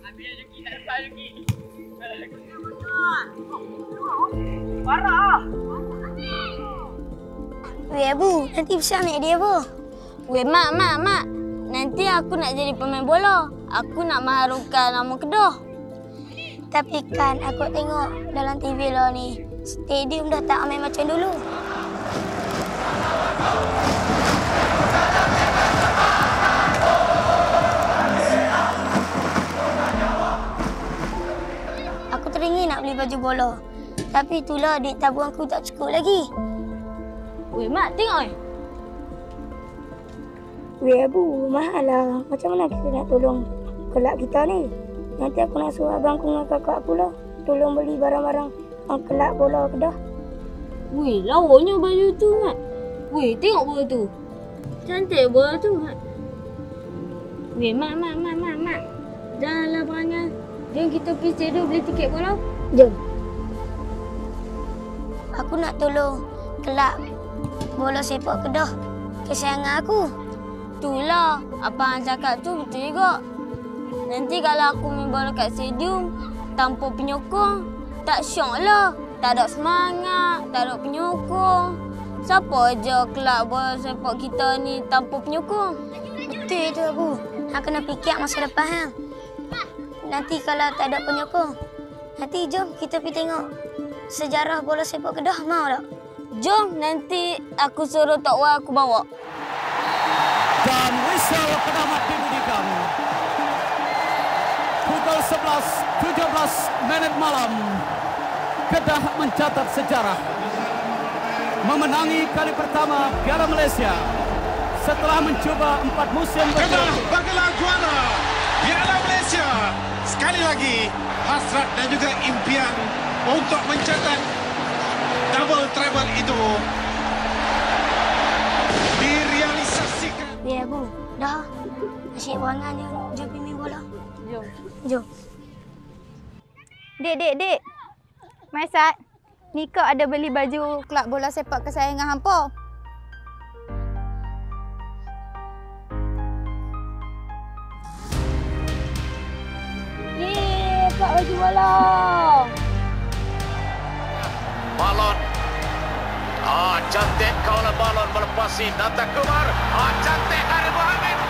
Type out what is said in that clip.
Ambil lagi, tak lepas lagi. Parah. Weh, Abu, nanti besar naik dia apa? Weh, Mak. Nanti aku nak jadi pemain bola. Aku nak mengharumkan nama Kedah. Tapi kan aku tengok dalam TV lah ni, stadium dah tak ramai macam dulu. Aku teringin nak beli baju bola. Tapi itulah duit tabung aku tak cukup lagi. Weh, Mak, tengok weh. Weh, Abu, mahal lah. Macam mana kita nak tolong kelab kita ni? Nanti aku nak suruh abangku dengan kakak aku lah tolong beli barang-barang kelab bola Kedah. Weh, lawaknya baju tu, Mak. Weh, tengok bola tu. Cantik bola tu, Mak. Weh, Mak. Dah lah perangai. Jom kita pergi stadium beli tiket bola. Jom. Aku nak tolong kelab bola sepak Kedah kesayangan aku. Itulah, apa yang cakap tu betul juga. Nanti kalau aku main bola kat stadium tanpa penyokong, tak syok lah. Tak ada semangat, tak ada penyokong. Siapa aja kelab bola sepak kita ni tanpa penyokong? Betul itu, Abu. Hang kena fikir masa depan hang. Nanti kalau tak ada penyokong, nanti jom kita pergi tengok sejarah bola sepak Kedah, mau tak? Jom, nanti aku suruh Tok Wai aku bawa. Dan whistle penamat dibunyikan. Pukul 11.17 menit malam. Kedah mencatat sejarah. Memenangi kali pertama Piala Malaysia. Setelah mencuba 4 musim Kedah berturut-turut. bergelar juara Piala Malaysia. Sekali lagi, hasrat dan juga impian untuk mencatat double treble itu direalisasikan. Ya, Abu. Dah. Asyik berangan je. Jom pergi main bola. Jom. Dek. Maisat, Nika ada beli baju kelab bola sepak kesayangan hampa. Yeay, Pak baju bola. Balon. Cantik kaulah balon melepasi Nata Kumar. Cantik dari Mohamed.